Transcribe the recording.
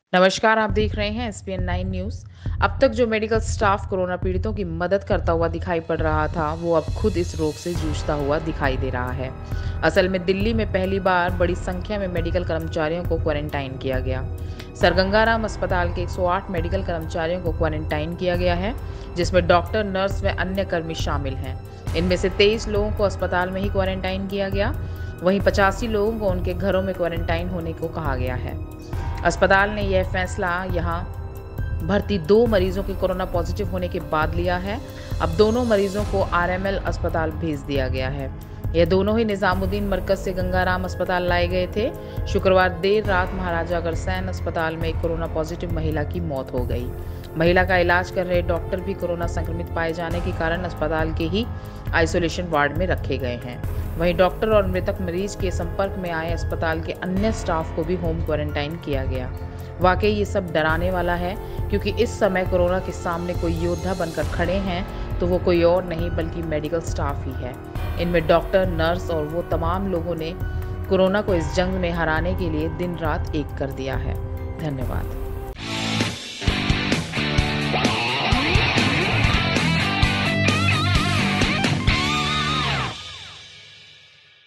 नमस्कार, आप देख रहे हैं एसपीएन 9 न्यूज़। अब तक जो मेडिकल स्टाफ कोरोना पीड़ितों की मदद करता हुआ दिखाई पड़ रहा था, वो अब खुद इस रोग से जूझता हुआ दिखाई दे रहा है। असल में दिल्ली में पहली बार बड़ी संख्या में मेडिकल कर्मचारियों को क्वारंटाइन किया गया। सर गंगाराम अस्पताल के 108 मेडिकल कर्मचारियों को क्वारंटाइन किया गया है, जिसमें डॉक्टर, नर्स व अन्य कर्मी शामिल हैं। इनमें से 23 लोगों को अस्पताल में ही क्वारंटाइन किया गया, वहीं 85 लोगों को उनके घरों में क्वारंटाइन होने को कहा गया है। अस्पताल ने यह फैसला यहां भर्ती 2 मरीजों के कोरोना पॉजिटिव होने के बाद लिया है। अब दोनों मरीजों को आरएमएल अस्पताल भेज दिया गया है। यह दोनों ही निजामुद्दीन मरकज से गंगाराम अस्पताल लाए गए थे। शुक्रवार देर रात महाराजा अग्रसेन अस्पताल में एक कोरोना पॉजिटिव महिला की मौत हो गई। महिला का इलाज कर रहे डॉक्टर भी कोरोना संक्रमित पाए जाने के कारण अस्पताल के ही आइसोलेशन वार्ड में रखे गए हैं। वहीं डॉक्टर और मृतक मरीज के संपर्क में आए अस्पताल के अन्य स्टाफ को भी होम क्वारंटाइन किया गया। वाकई ये सब डराने वाला है, क्योंकि इस समय कोरोना के सामने कोई योद्धा बनकर खड़े हैं तो वो कोई और नहीं बल्कि मेडिकल स्टाफ ही है। इनमें डॉक्टर, नर्स और वो तमाम लोगों ने कोरोना को इस जंग में हराने के लिए दिन रात एक कर दिया है। धन्यवाद।